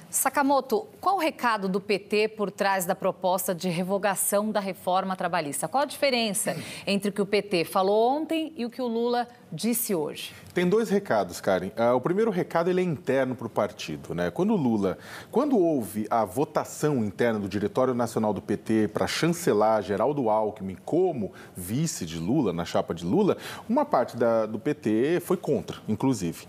Sakamoto, qual o recado do PT por trás da proposta de revogação da reforma trabalhista? Qual a diferença entre o que o PT falou ontem e o que o Lula disse hoje? Tem dois recados, Karen. O primeiro recado ele é interno para o partido, né? Quando houve a votação interna do Diretório Nacional do PT para chancelar Geraldo Alckmin como vice de Lula, na chapa de Lula, uma parte do PT foi contra, inclusive.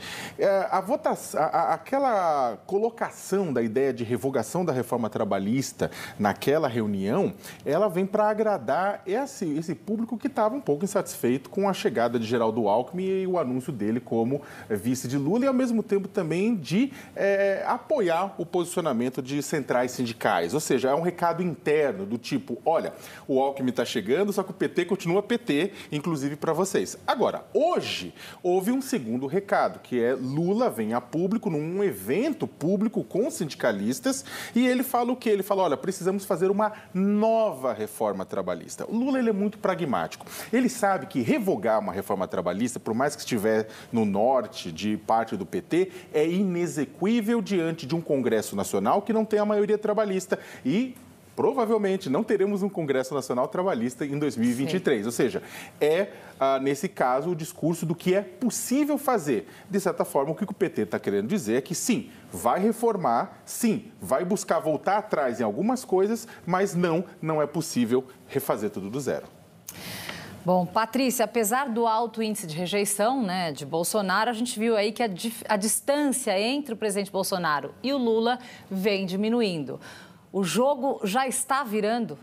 Aquela colocação da ideia de revogação da reforma trabalhista naquela reunião, ela vem para agradar esse público que estava um pouco insatisfeito com a chegada de Geraldo Alckmin e o anúncio dele como vice de Lula e, ao mesmo tempo, também de apoiar o posicionamento de centrais sindicais. Ou seja, é um recado interno do tipo, olha, o Alckmin está chegando, só que o PT continua PT, inclusive para vocês. Agora, hoje, houve um segundo recado, que é Lula vem a público num evento público com sindicalistas e ele fala o quê? Ele fala, olha, precisamos fazer uma nova reforma trabalhista. O Lula ele é muito pragmático. Ele sabe que revogar uma reforma trabalhista, por mais que estiver no norte de parte do PT, é inexequível diante de um Congresso Nacional que não tem a maioria trabalhista e provavelmente não teremos um Congresso Nacional trabalhista em 2023. Sim. Ou seja, nesse caso, o discurso do que é possível fazer. De certa forma, o que o PT está querendo dizer é que, sim, vai reformar, sim, vai buscar voltar atrás em algumas coisas, mas não é possível refazer tudo do zero. Bom, Patrícia, apesar do alto índice de rejeição, né, de Bolsonaro, a gente viu aí que a distância entre o presidente Bolsonaro e o Lula vem diminuindo. O jogo já está virando?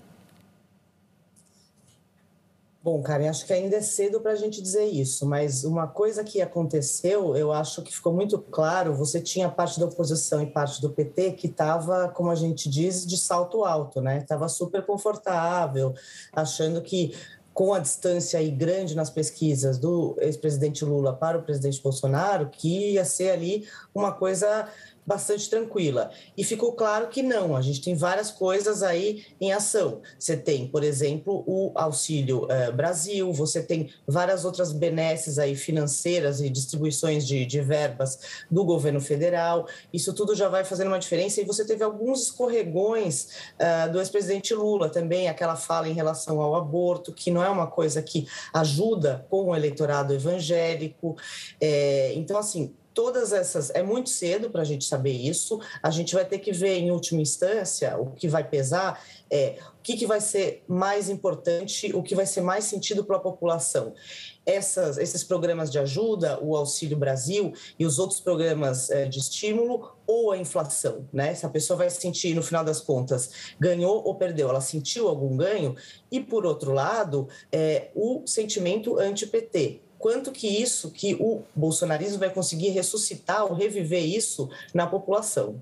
Bom, Karen, acho que ainda é cedo para a gente dizer isso, mas uma coisa que aconteceu, eu acho que ficou muito claro, você tinha parte da oposição e parte do PT que estava, como a gente diz, de salto alto, né? Estava super confortável, achando que com a distância aí grande nas pesquisas do ex-presidente Lula para o presidente Bolsonaro, que ia ser ali uma coisa bastante tranquila. E ficou claro que não, a gente tem várias coisas aí em ação. Você tem, por exemplo, o Auxílio Brasil, você tem várias outras benesses aí financeiras e distribuições de verbas do governo federal. Isso tudo já vai fazendo uma diferença. E você teve alguns escorregões do ex-presidente Lula também, aquela fala em relação ao aborto, que não é uma coisa que ajuda com o eleitorado evangélico. Então, assim, todas essas, é muito cedo para a gente saber isso, a gente vai ter que ver em última instância, o que vai pesar o que vai ser mais importante, o que vai ser mais sentido para a população. Esses programas de ajuda, o Auxílio Brasil e os outros programas de estímulo ou a inflação, né? Se a pessoa vai sentir, no final das contas, ganhou ou perdeu, ela sentiu algum ganho, e, por outro lado, o sentimento anti-PT. Quanto que o bolsonarismo vai conseguir ressuscitar ou reviver isso na população.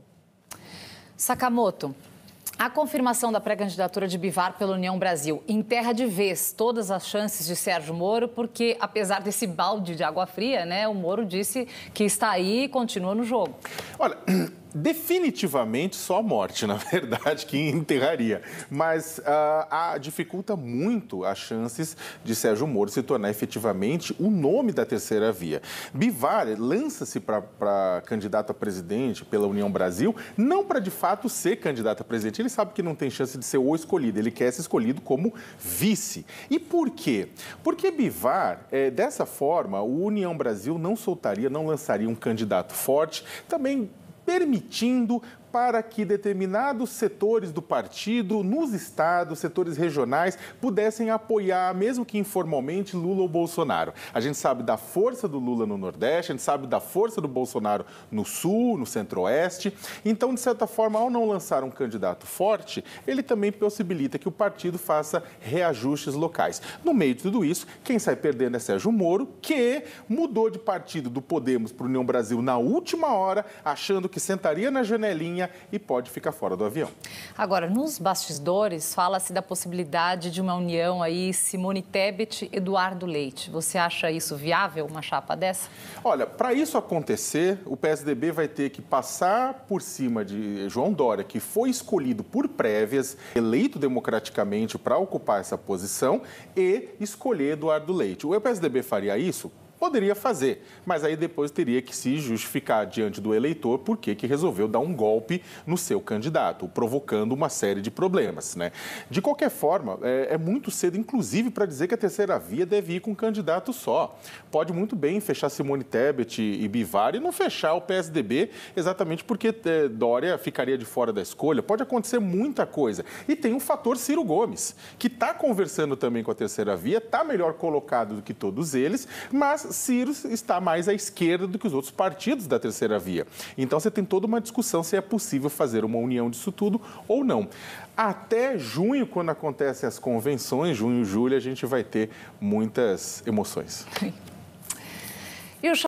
Sakamoto, a confirmação da pré-candidatura de Bivar pela União Brasil enterra de vez todas as chances de Sérgio Moro, porque, apesar desse balde de água fria, né, o Moro disse que está aí e continua no jogo. Olha, definitivamente só a morte, na verdade, que enterraria. Mas dificulta muito as chances de Sérgio Moro se tornar efetivamente o nome da terceira via. Bivar lança-se para candidato a presidente pela União Brasil, não para de fato ser candidato a presidente. Ele sabe que não tem chance de ser o escolhido, ele quer ser escolhido como vice. E por quê? Porque Bivar, dessa forma, o União Brasil não lançaria um candidato forte, também permitindo para que determinados setores do partido, nos estados, setores regionais, pudessem apoiar, mesmo que informalmente, Lula ou Bolsonaro. A gente sabe da força do Lula no Nordeste, a gente sabe da força do Bolsonaro no Sul, no Centro-Oeste. Então, de certa forma, ao não lançar um candidato forte, ele também possibilita que o partido faça reajustes locais. No meio de tudo isso, quem sai perdendo é Sérgio Moro, que mudou de partido do Podemos para o União Brasil na última hora, achando que sentaria na janelinha e pode ficar fora do avião. Agora, nos bastidores, fala-se da possibilidade de uma união aí Simone Tebet, Eduardo Leite. Você acha isso viável, uma chapa dessa? Olha, para isso acontecer, o PSDB vai ter que passar por cima de João Dória, que foi escolhido por prévias, eleito democraticamente para ocupar essa posição, e escolher Eduardo Leite. O PSDB faria isso? poderia fazer, mas aí depois teria que se justificar diante do eleitor por que resolveu dar um golpe no seu candidato, provocando uma série de problemas, né? De qualquer forma, é muito cedo, inclusive, para dizer que a terceira via deve ir com um candidato só. Pode muito bem fechar Simone Tebet e Bivar e não fechar o PSDB, exatamente porque Dória ficaria de fora da escolha. Pode acontecer muita coisa. E tem o fator Ciro Gomes, que está conversando também com a terceira via, está melhor colocado do que todos eles, mas Ciro está mais à esquerda do que os outros partidos da terceira via. Então você tem toda uma discussão se é possível fazer uma união disso tudo ou não. Até junho, quando acontecem as convenções, junho e julho, a gente vai ter muitas emoções. E o